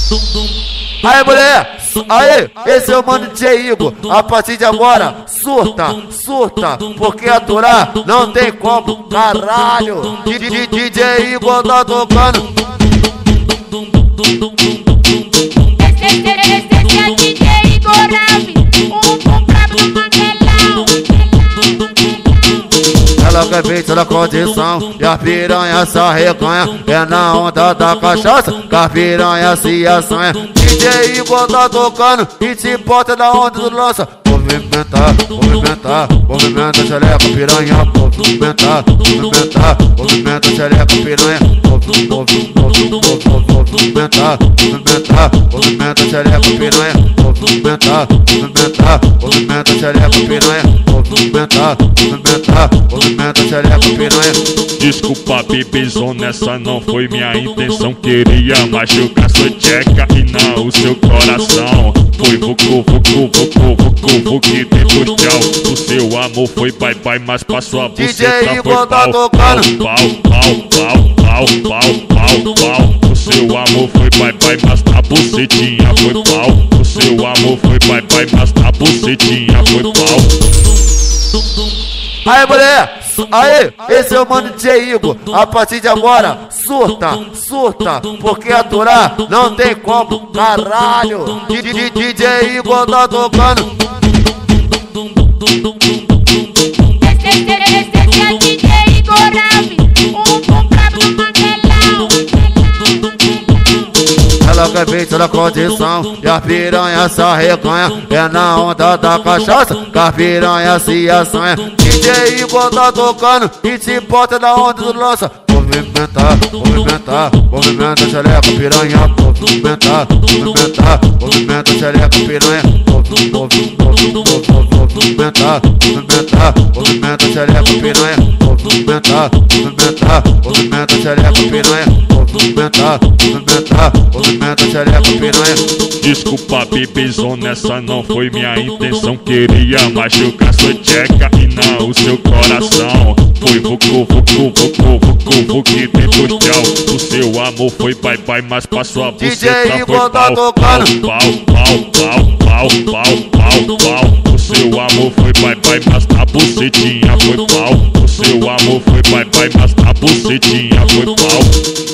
Aí mulher, aí, esse é o mano DJ Igor. A partir de agora, surta, surta, porque aturar não tem como, caralho. DJ Igor tá tocando. Esse é DJ Igor Alves, o brabo do Mandelão. Ela quer ver toda condição e a piranha se arreganha. É na onda da cachaça que a piranha se assanha. DJ Igor tá tocando e se bota na onda do lança. Movimentar, movimentar, movimenta a xereca piranha. Movimentar, movimentar, movimenta a xereca piranha. Movimentar, movimentar, movimenta a xereca piranha. Movimentar, movimentar, movimenta a xereca piranha. Movimentar, movimentar, movimenta a xereca piranha. Desculpa, bebezona, essa não foi minha intenção. Queria machucar sua tcheca e não o seu coração. Foi vucu, vucu, vucu, vucu, vucu que depois tchau. O seu amor foi bye bye, mas passou a buceta foi pau, pau, pau, pau, pau, pau, pau, pau, pau. O seu amor foi bye bye, mas a bucetinha foi pau. O seu amor foi bye bye, mas a bucetinha foi pau. Aí mulher, aí, esse é o mano DJ Igor. A partir de agora, surta, surta, porque aturar não tem como, caralho. DJ Igor tá tocando. Esse é DJ Igor Alves, o brabo do Mandelão. Ela quer ver toda condição e a piranha se arreganha. É na onda da cachaça que a piranha se assanha. DJ Igor tá tocando e se bota na onda do lança. Movimentar, movimentar, movimenta a xereca piranha. Movimentar, movimentar, movimenta a xereca piranha. Movimentar, movimentar, movimenta a xereca piranha. Movimentar, movimentar, movimenta a xereca piranha. Movimentar, movimentar, movimenta a xereca piranha. Desculpa, bebezona, essa não foi minha intenção. Queria machucar sua tcheca e não o seu coração. Foi vucu, vucu, vucu, vucu, vucu que depois tchau. O seu amor foi bye bye, mas passou a buceta foi pau, pau, pau, pau, pau, pau, pau, pau, pau. O seu amor foi bye bye, mas a bucetinha foi pau. O seu amor foi bye bye, mas a bucetinha foi pau.